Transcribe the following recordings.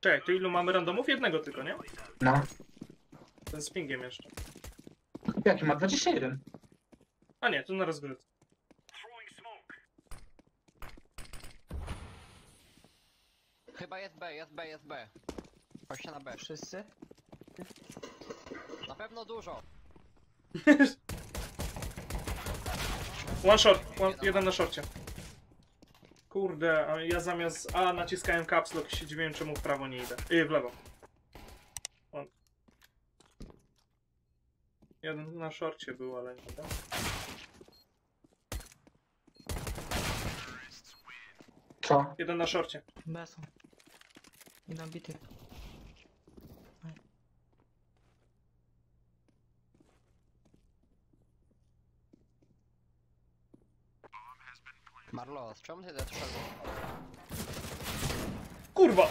Czekaj, to ilu mamy randomów? Jednego tylko, nie? No. Ten z pingiem jeszcze. Jaki ma 21? A nie, to na rozgrywce. Chyba jest B, jest B, jest B. Chodźcie na B. Wszyscy? Na pewno dużo. One short, jeden na shorcie. Kurde, a ja zamiast A naciskałem caps lock i się dziwiłem, czemu w prawo nie idę. W lewo. On. Jeden na shorcie był, ale nie da. Co? Jeden na shorcie. B są. Idą bity. Marlos, czemu ty doszedł? Kurwa!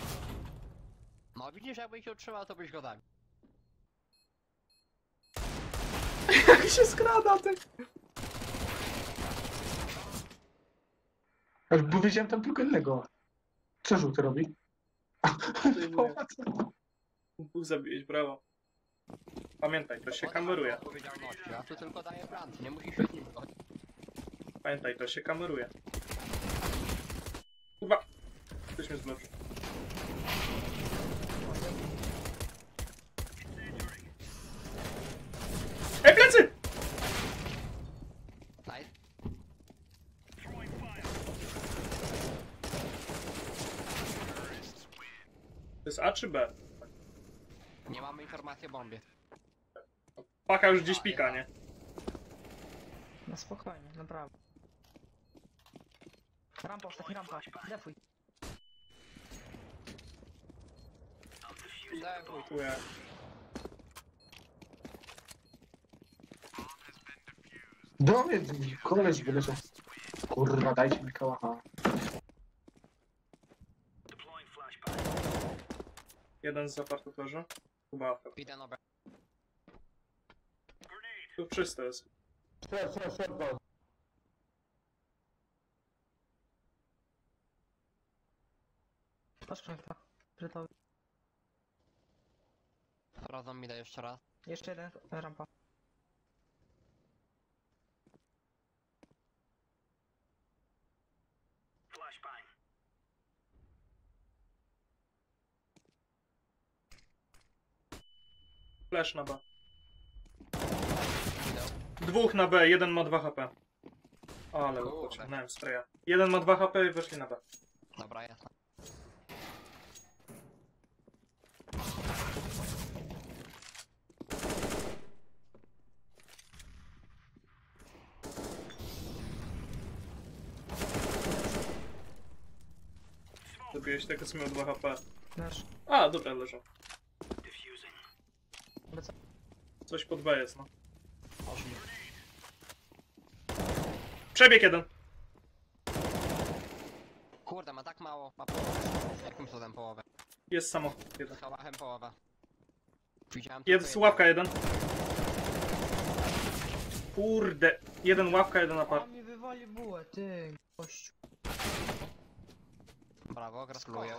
No widzisz, jakbyś się utrzymał, to byś go dał. Jak się skrada, ty! Aż bo widziałem tam tylko innego. Co żółty robi? Bóg zabiłeś, brawo. Pamiętaj, to się kameruje. Odpowiedzialności, ja tu tylko daję plan, nie musisz się z nim zgodzić. Pamiętaj, to się kameruje. Kurwa! Ktoś mnie zbloczył. Ej, plecy! Nice. To jest A czy B? Nie mamy informacji o bombie. Paka już gdzieś pika, nie? No spokojnie, naprawdę. Rampa, ostatni rampa. Defuj. Defuj. Dziękuję. Do mnie koleś wyleciał. Kurwa, dajcie mi kałacha. Jeden z apartatorza. Chyba. Idę na B. Tu czysto jest. Patrz projekta. Brytowy. Sprawdzam mi da jeszcze raz. Jeszcze jeden rampa. Flash na B. Dwóch na B, jeden ma 2 HP. Ale Kurde. pociągnąłem spraya. Jeden ma 2 HP i weszli na B. Dobra, jasne. Zabiłeś tego, co miał 2 HP. Nasz. A, dobra, leżą. Lecę. Coś pod B jest, no. Poszli. Przebieg jeden. Kurde, ma tak mało. Ma połowę. Jakim cudem połowę? Jest samochód jeden. Z hałachem połowa. Widziałem Jest tylko ławka jeden. Kurde. Jeden ławka, jeden apart. O, mi wywali bułę, ty gościu. Brawo, gratuluję.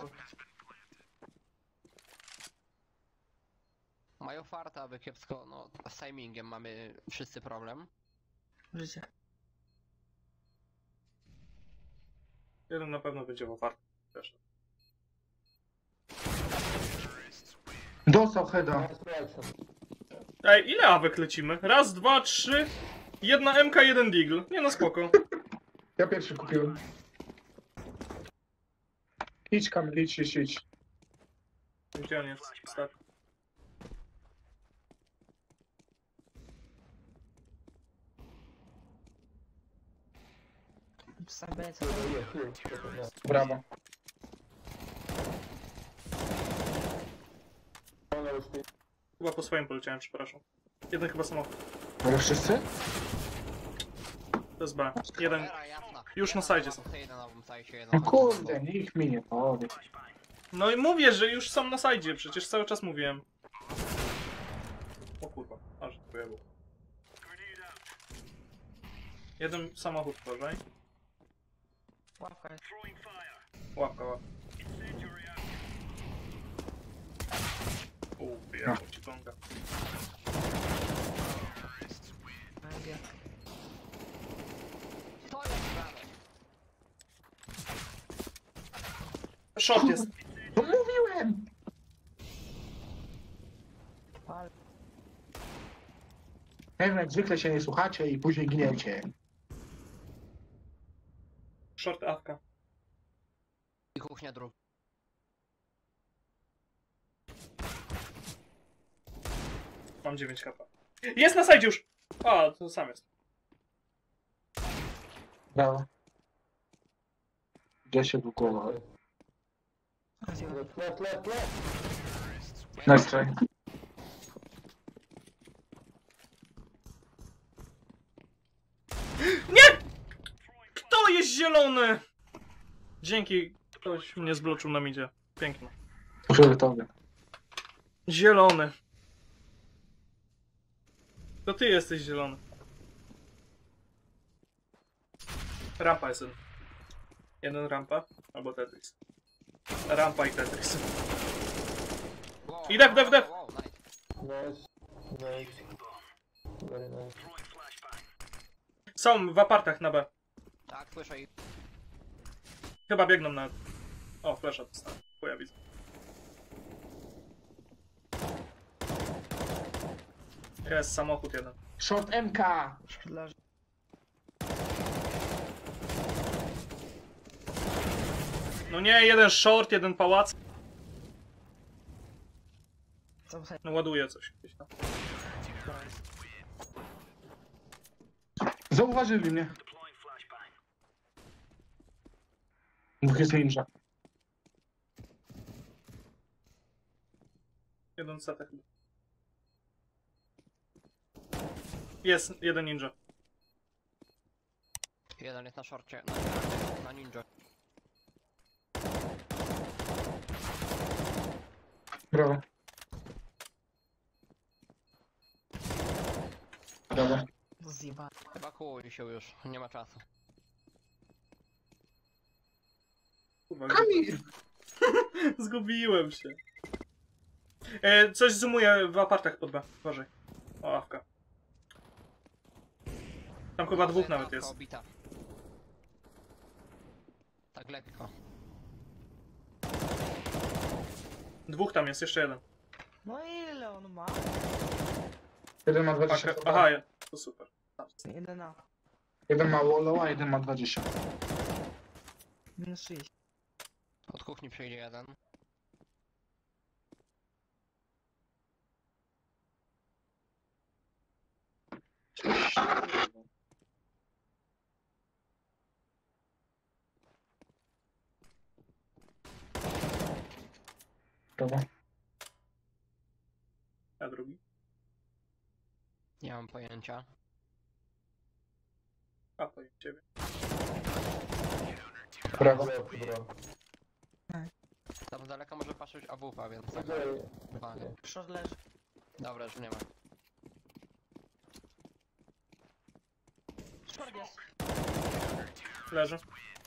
Mają farta, aby kiepsko, no z timingiem mamy wszyscy problem. Życie. Jeden na pewno będzie w apart. Też. Dostał heada. Ej, ile awek lecimy? Raz, dwa, trzy. Jedna MK, jeden Deagle. Nie no, spoko. Ja pierwszy kupiłem. Idź Kamil, idź. Gdzie on jest? Tak. Sam BC. Brawo. Chyba po swoim poleciałem, przepraszam. Jeden chyba samochód. Ale wszyscy? To jest B. Jeden. Cholera jasna. Już na sajdzie są. Jeden na nowym sajcie, jeden No na kurde, nikt mi nie powie. No i mówię, że już są na sajdzie, przecież cały czas mówiłem. O kurwa, aż to pojawił. Jeden samochód uważaj. Łapka jest. Łapka, łapka. Wyjechał ci gonga. MG. To jest prawe. Short jest. No mówiłem! Ale Nie wiem, jak zwykle się nie słuchacie i później gniecie. Short awka. I kuchnia dróg. Mam 9 HP. Jest na side już! A, to sam jest. Brawo. Gdzie się wykoła? rozjechał. Nice try. Kto jest zielony? Dzięki. Ktoś mnie zbloczył na midzie. Pięknie. Fioletowy. Zielony. To ty jesteś zielony. Rampa jest jeden. Jeden rampa, albo Tetris. Rampa i Tetris. Wow, I def, def, def. wow, nice. Nice. Nice. Very nice. Są w apartach na B. Tak, słyszę ich. Chyba biegną na... O, flasha dostałem. Chuja widzę. Jest samochód jeden. Short MK! Short leży. No nie, jeden short, jeden pałac. Tam side. No ładuje coś. Gdzieś tam. Zauważyli mnie. Dwóch jest ninja. Jeden setek. Jest, jeden ninja. Jeden jest na szorcie. Na ninja. Brawo. Brawo. Zjebany. Ewakuuj się już, nie ma czasu. Kurwa, Kamil! zgubiłem się. Coś zoomuje w apartach pod B. Uważaj. O, awka. Tam chyba dwóch nawet jest. Obita. Tak lekko. Dwóch tam jest, jeszcze jeden. No ile on ma? Jeden ma 20. Aha, to super. Jeden na. Jeden ma Wallow, a jeden ma 20. Minus 30. Od kuchni przyjdzie jeden. Brawo. A drugi? Nie mam pojęcia. A, to jest ciebie. Brawo. Bro. Tam z daleka może patrzeć AWP, więc tak. Okay. Uwaga. Short leży. Dobra, już nie ma. Short jest. Leży.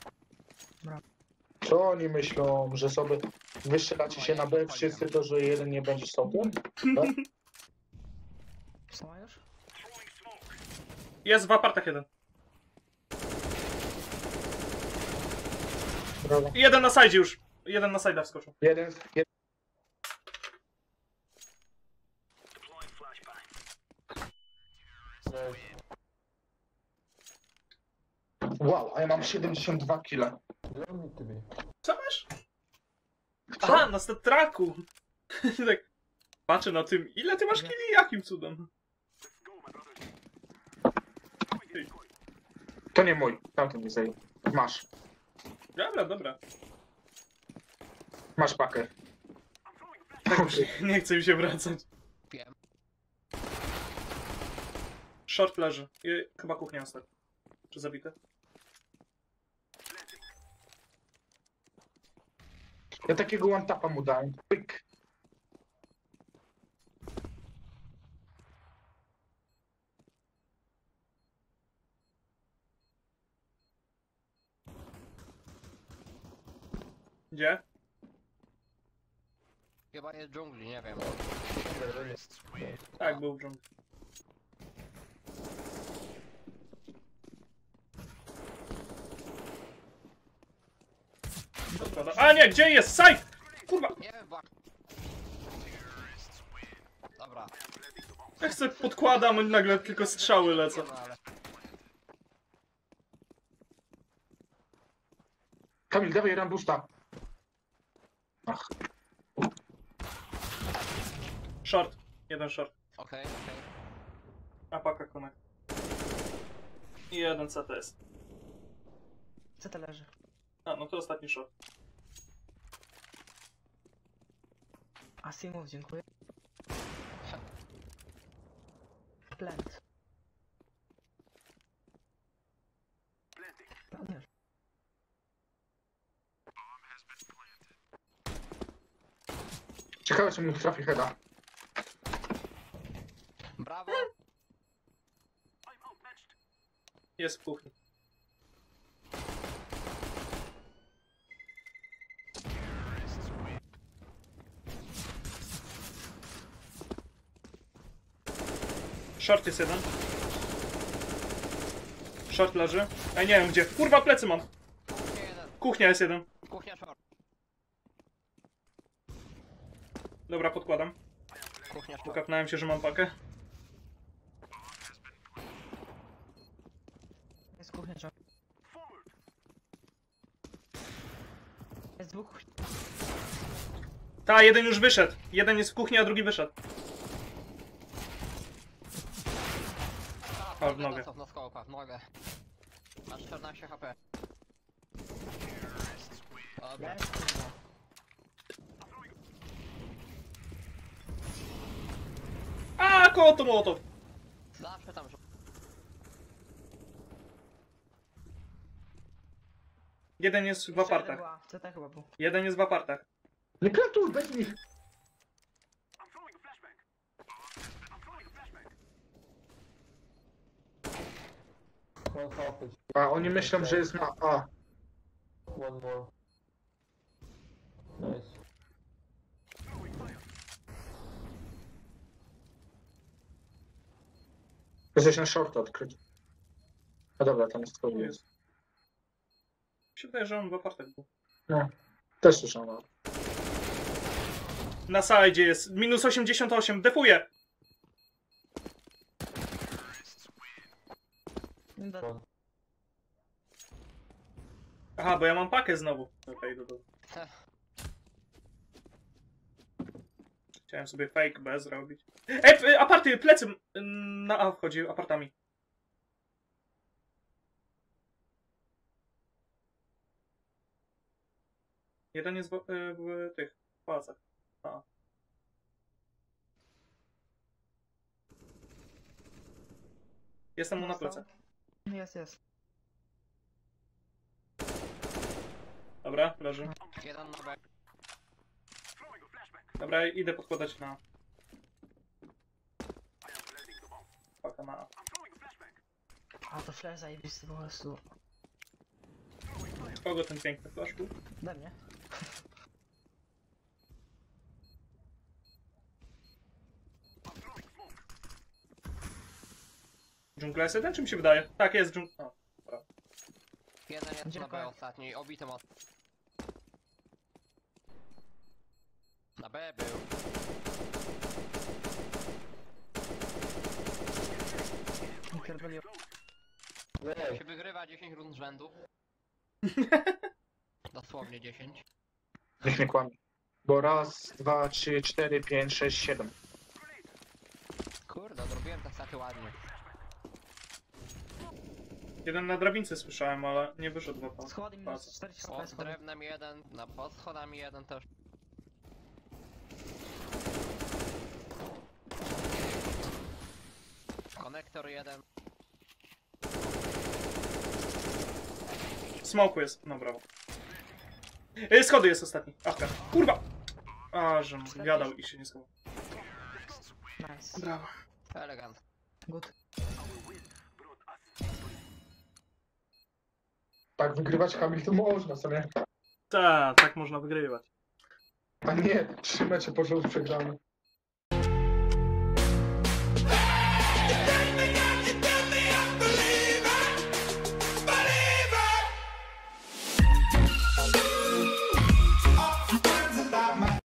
Co oni myślą, że sobie wystrzelacie się na B wszyscy, to że jeden nie będzie stopem? Tak? Co ma już? Jest w apartach jeden. Brawo. I jeden na side już. Jeden na side wskoczył. Jeden. Nice. Wow, a ja mam 72 kile. Allow me to be. Co masz? Aha, na statraku. Tak. Patrzę na tym, ile ty masz kili? Jakim cudem? To nie mój, tamten nie zajął. Masz. Dobra, dobra. Masz pakę. Tak już nie chce mi się wracać. Wiem. Short leży. Chyba kuchnia ostatnia. Czy zabite? Ja takiego one tapa mu dałem. Pyk. Gdzie? Chyba jest dżungli, nie wiem. Tak, był w dżungli. Podkłada. A nie, gdzie jest? Side! Kurwa! Nie wiem, właśnie. Dobra. Ja chcę podkładam, a nagle tylko strzały lecą. No, ale... Kamil, dawaj rambusta. Ach, Short. Jeden short. Okej. A paka connect. I jeden CTS. Co to leży? A, no to ostatni short. Asimov, dziękuję. Plant. Planier. ciekawe, czy mi trafi heada. Brawo. Jest w kuchni. Short jest jeden. Short leży. Ej, nie wiem gdzie. Kurwa, plecy mam. Kuchnia jeden. Kuchnia jest jeden. Kuchnia short. Dobra, podkładam. Kuchnia short. Ukapnąłem się, że mam pakę. Jest kuchnia, czy... Jest dwóch. Ta, jeden już wyszedł. Jeden jest w kuchni, a drugi wyszedł. A, w nogę. Na skołpa, w nogę. Masz 14 HP. Dobra. Jest kurwa. A, koło to mołotow. Zawsze tam Jeden jest w Jeszcze jeden apartach. była. Co to chyba był? Jeden jest w apartach. Nie plantuj, bez nich. One half HP. A oni myślą, że jest na A. One more. Nice. Jesteś na short odkryć. A dobra, tam jest twój jest. Mi się wydaje, że on w apartach był. No, też słyszałem. ale- Na side jest. Minus 88. Defuje. One. Aha, bo ja mam pakę znowu. Okej, do. Chciałem sobie fake B zrobić. Ej, aparty, plecy! Na A wchodzi apartami. Jeden jest w tych pałacach. A. Jestem mu na plecach. Jest. Dobra, leży. jeden na B. Dobra, idę podkładać na... Paka na A. A to flash zajebisty po prostu. Kogo ten piękny flash był? Ode mnie. Dżungla jest jeden, czy mi się wydaje? Tak, jest dżungla. Jeden jest na B Dziękuję. ostatni, obity mocno. Na B był. Nie pierdolił. Nice. Się wygrywa 10 rund z rzędu. Dosłownie 10. Niech nie kłamie. Bo raz, dwa, trzy, cztery, pięć, sześć, siedem. Kurde, zrobiłem te staty ładnie. Jeden na drabince słyszałem, ale nie wyszedł w apartach. Schody minus 40 HP Pod schody. drewnem jeden, pod schodami jeden też. Konektor jeden. W smoku jest. No brawo. Schody jest ostatni. Awka. Kurwa! A, że gadał i się nie schował. Nice. Brawo. Elegant. Good. Tak, wygrywać Kamil to można sobie. Tak można wygrywać. A nie, 3 mecze po rząd przegrane. Take me